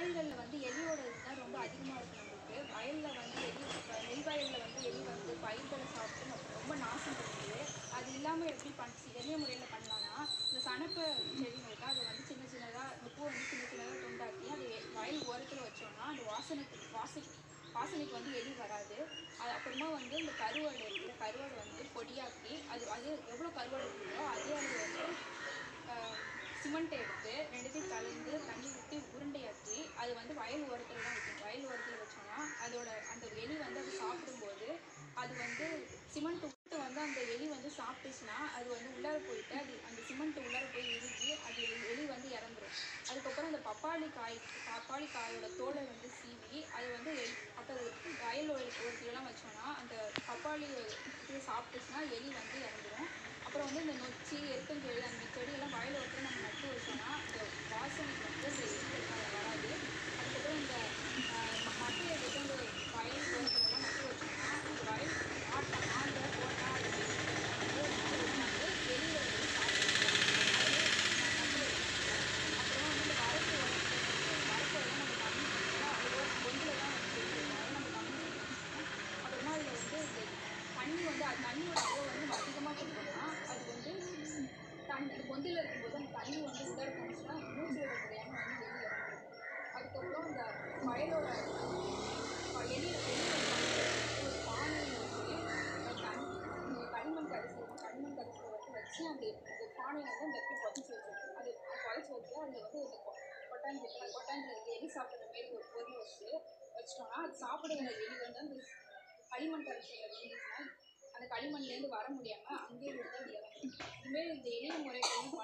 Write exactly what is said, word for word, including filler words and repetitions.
வயல்களில் வந்து எலியோட இதுதான் ரொம்ப அதிகமாக இருக்குது நம்மளுக்கு. வயலில் வந்து எலி நெல் வயலில் வந்து எலி வந்து பயிர்களை சாப்பிட்டு நம்ம ரொம்ப நாசம் பண்ணுது. அது இல்லாமல் எப்படி பண்ணி எளிய முறையில் பண்ணலான்னா, இந்த சணப்பு செடிங்க இருக்கா அதை வந்து சின்ன சின்னதாக இந்த பூ வந்து சின்ன சின்னதாக துண்டாக்கி அது வயல் ஓரத்தில் வச்சோம்னா அந்த வாசனைக்கு வாசனை வாசனைக்கு வந்து எலி வராது. அது அப்புறமா வந்து இந்த கருவாடு இருக்கிற கருவாடு வந்து பொடியாக்கி அது அது எவ்வளோ கருவாடு இருக்குதோ அதே அளவு வந்து சிமெண்ட் எடுத்து ரெண்டுத்தையும் கலந்து தண்ணி ஊற்றி உருண்டையாக்கி அது வந்து வயல் ஓரத்தில் தான் வைக்கணும். வயல் ஓரத்தில் வச்சோன்னா அதோட அந்த எலி வந்து அது சாப்பிடும்போது அது வந்து சிமெண்ட் விட்டு வந்து அந்த எலி வந்து சாப்பிட்டுச்சுன்னா அது வந்து உள்ளார போயிட்டு அது அந்த சிமெண்ட் உள்ளார போய் இறுகி அது எலி வந்து இறந்துடும். அதுக்கப்புறம் அந்த பப்பாளி காய் பப்பாளி காயோட தோலை வந்து சீவி அது வந்து எலி அப்போ வயல் ஓரத்துலலாம் வச்சோன்னா அந்த பப்பாளி இது சாப்பிட்டுச்சுன்னா எலி வந்து இறந்துடும். அப்புறம் வந்து இந்த நொச்சி எருக்கஞ்செடி அந்த செடியெல்லாம் வயல் ஓரத்தில் நம்ம நட்டு வச்சோன்னா அந்த வாசனைக்கு வந்து இந்த எலி வராது. அதுக்கப்புறம் இந்த மட்டையை எடுத்து அந்த வயல் ஓரத்துலலாம் நட்டு வச்சோம்னா அந்த வயல் ஆட்டை ஆண்டை போட்டா அது வந்து எலி வந்து சாப்பிடுவோம். அது நட்டு வச்சோம். அப்புறம் வந்து இந்த வரப்பு வரப்பு எல்லாம் நம்ம கம்மி பண்ணோம்னா அது ஒரு கொண்டில் தான் வந்து செடிக்கிறோம் நம்ம கம்மி பண்ணி அப்புறமா அதில் வந்து இந்த தண்ணி வந்து அது தண்ணியோட அளவு வந்து நம்ம அதிகமாக கொடுத்தோம்னா அது வந்து தண்ணி அந்த கொந்தில் இருக்கும்போது அந்த தண்ணி வந்து உள்ளார போணுச்சுன்னா மூச்சு விட முடியாமல் வந்து எலி இறந்துடும். அதுக்கப்புறம் இந்த வயலோட எலி ஒரு பானையில் வந்து தண்ணி களிமண் கரைசல் களிமண் கரைசலை வந்து வச்சு அந்த அந்த பானையை வந்து அந்த இடத்துல புதைச்சி வச்சிருக்கோம். அது புதைச்சி வச்சு அதில் வந்து இந்த கொட்டாஞ்சி கொட்டாஞ்சி எலி சாப்பிட்ற மாரி ஒரு பொருள் வச்சு வச்சிட்டோம்னா அது சாப்பிடுற எலி வந்து அந்த களிமண் கரைசலில் இருந்துச்சுன்னா அந்த களிமண்லேருந்து வர முடியாமல் அங்கேயே விட்டு அது இறந்துடும். இதுமாரி இந்த எளிய முறைகள் வந்து